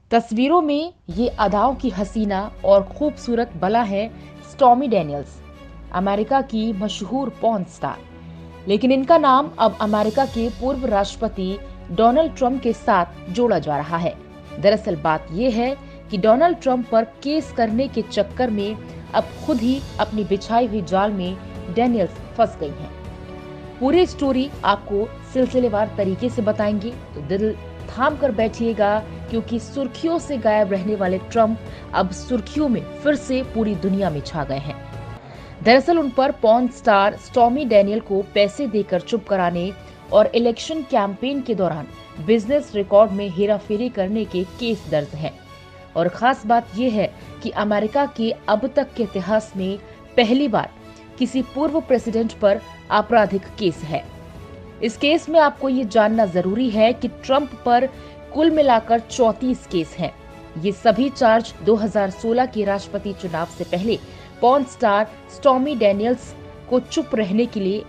तस्वीरों में ये अदाओं की हसीना और खूबसूरत बला है स्टॉर्मी डैनियल्स, अमेरिका की मशहूर पॉर्न स्टार। लेकिन इनका नाम अब अमेरिका के पूर्व राष्ट्रपति डोनाल्ड ट्रंप के साथ जोड़ा जा रहा है। दरअसल बात यह है कि डोनाल्ड ट्रंप पर केस करने के चक्कर में अब खुद ही अपनी बिछाई हुई जाल में डैनियल्स फंस गई हैं। पूरी स्टोरी आपको सिलसिलेवार तरीके से बताएंगे, तो दिल थाम कर बैठिएगा, क्योंकि सुर्खियों से गायब रहने वाले ट्रंप अब सुर्खियों में फिर से पूरी दुनिया में छा गए हैं। दरअसल उन पर पॉर्न स्टार स्टॉर्मी डैनियल को पैसे देकर चुप कराने और इलेक्शन कैंपेन के दौरान बिजनेस रिकॉर्ड में हेराफेरी करने के केस दर्ज हैं। और खास बात यह है कि अमेरिका के अब तक के इतिहास में पहली बार किसी पूर्व प्रेसिडेंट पर आपराधिक केस है। इस केस में आपको ये जानना जरूरी है कि ट्रंप पर कुल मिलाकर 34 केस हैं। ये सभी चार्ज 2016 के राष्ट्रपति चुनाव से पहले पॉर्न स्टार स्टॉर्मी डैनियल्स को चुप रहने के लिए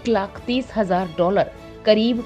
$1,30,000 करीब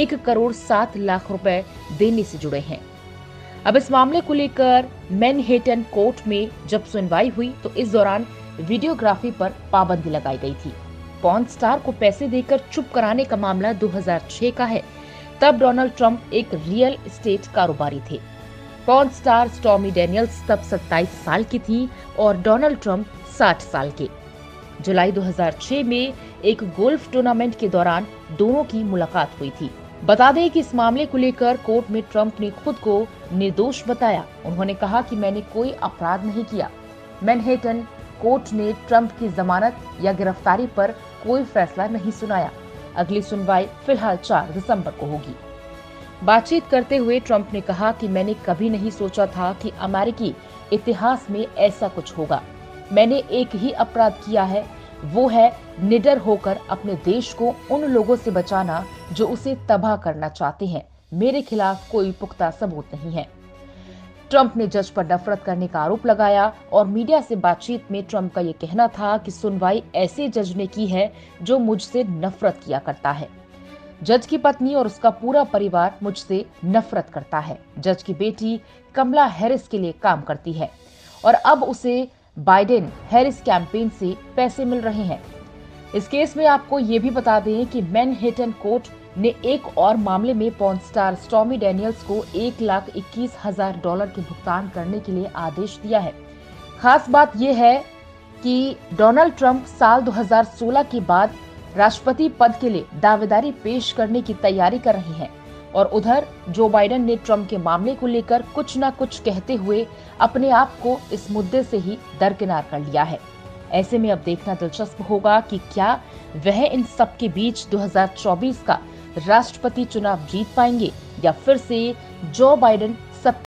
1,07 लाख रुपए देने से जुड़े हैं। अब इस मामले को लेकर मैनहेटन कोर्ट में जब सुनवाई हुई तो इस दौरान वीडियोग्राफी पर पाबंदी लगाई गई थी। पॉर्न स्टार को पैसे देकर चुप कराने का मामला 2006 का है। तब डोनाल्ड ट्रंप एक रियल एस्टेट कारोबारी थे। पॉर्न स्टार स्टॉर्मी डैनियल्स तब 27 साल की थी और डोनाल्ड ट्रंप 60 साल के। जुलाई 2006 में एक गोल्फ टूर्नामेंट के दौरान दोनों की मुलाकात हुई थी। बता दें कि इस मामले को लेकर कोर्ट में ट्रंप ने खुद को निर्दोष बताया। उन्होंने कहा कि मैंने कोई अपराध नहीं किया। मैनहेटन कोर्ट ने ट्रंप की जमानत या गिरफ्तारी पर कोई फैसला नहीं सुनाया। अगली सुनवाई फिलहाल 4 दिसंबर को होगी। बातचीत करते हुए ट्रंप ने कहा कि मैंने कभी नहीं सोचा था कि अमेरिकी इतिहास में ऐसा कुछ होगा। मैंने एक ही अपराध किया है, वो है निडर होकर अपने देश को उन लोगों से बचाना जो उसे तबाह करना चाहते हैं। मेरे खिलाफ कोई पुख्ता सबूत नहीं है। ट्रंप ने जज पर नफरत करने का आरोप लगाया और मीडिया से बातचीत में ट्रंप का ये कहना था कि सुनवाई ऐसे जज ने की है जो मुझसे नफरत किया करता है। जज की पत्नी और उसका पूरा परिवार मुझसे नफरत करता है। जज की बेटी कमला हैरिस के लिए काम करती है और अब उसे बाइडेन हैरिस कैंपेन से पैसे मिल रहे हैं। इस केस में आपको ये भी बता दें कि मैनहेटन कोर्ट ने एक और मामले में पॉर्न स्टार स्टॉर्मी डैनियल्स को $1,21,000 के भुगतान करने के लिए आदेश दिया है। खास बात यह है कि डोनाल्ड ट्रंप साल 2016 के बाद राष्ट्रपति पद के लिए दावेदारी पेश करने की तैयारी कर रहे हैं और उधर जो बाइडेन ने ट्रंप के मामले को लेकर कुछ न कुछ कहते हुए अपने आप को इस मुद्दे से ही दरकिनार कर लिया है। ऐसे में अब देखना दिलचस्प होगा कि क्या वह इन सब के बीच 2024 का राष्ट्रपति चुनाव जीत पाएंगे या फिर से जो बाइडेन सब